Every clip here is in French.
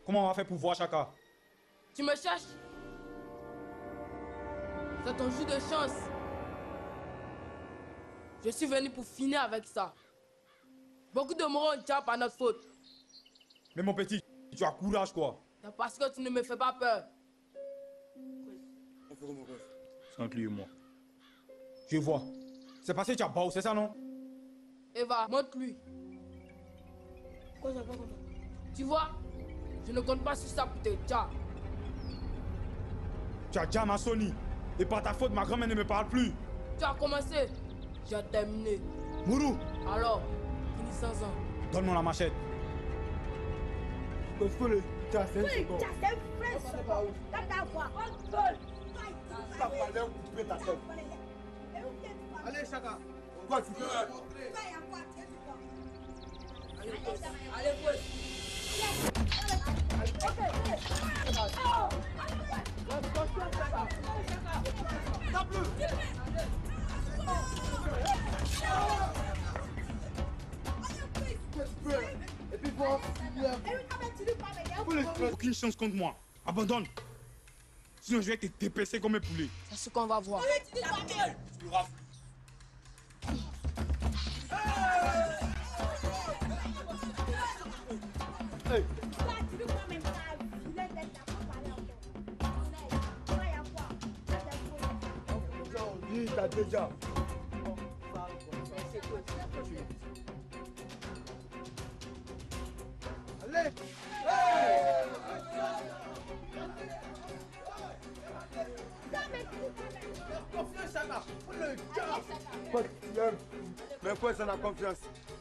Comment on va faire pour voir Chaka? Tu me cherches? C'est ton jour de chance. Je suis venu pour finir avec ça. Beaucoup de morts ont déjà par notre faute. Mais mon petit, tu as courage quoi. C'est parce que tu ne me fais pas peur. C'est entre lui et moi. Je vois. C'est parce que tu as Bao, c'est ça non? Eva, montre-lui. Tu vois, je ne compte pas sur ça pour te dire. Tu as déjà ma Sony. Et par ta faute, ma grand-mère ne me parle plus. Tu as commencé, j'ai terminé. Mourou, Alors, finissons-en. donne-moi la machette. Tu as fait un Allez, Chaka. Quoi tu fais? Allez, ouais. Et puis bon, Aucune chance contre moi. Abandonne. Sinon je vais te dépêcher comme un poulet. C'est ce qu'on va voir. hey. Dis, t'as déjà. Allez! Confiance, Chaka. Quoi tu aimes? Mais quoi ça n'a confiance?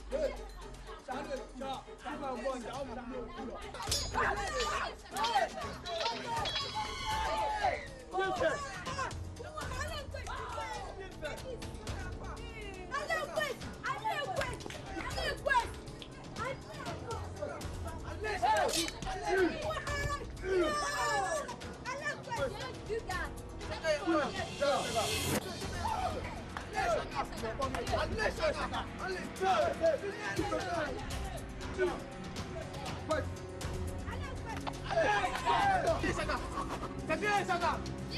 C'est bien, Chaka.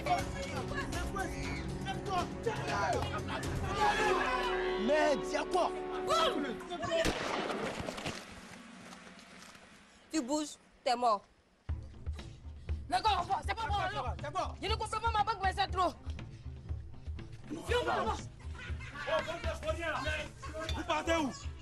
Merde, c'est quoi? Tu bouges, t'es mort. D'accord, c'est pas moi, alors. Je ne comprends pas ma banque, mais c'est trop. Viens, Vous partez où?